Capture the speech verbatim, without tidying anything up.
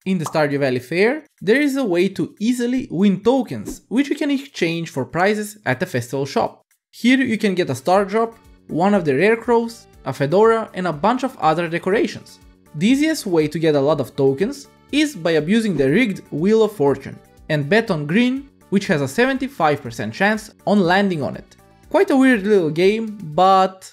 In the Stardew Valley Fair, there is a way to easily win tokens, which you can exchange for prizes at the festival shop. Here you can get a star drop, one of the rare crows, a fedora and a bunch of other decorations. The easiest way to get a lot of tokens is by abusing the rigged Wheel of Fortune and bet on green, which has a seventy-five percent chance on landing on it. Quite a weird little game, but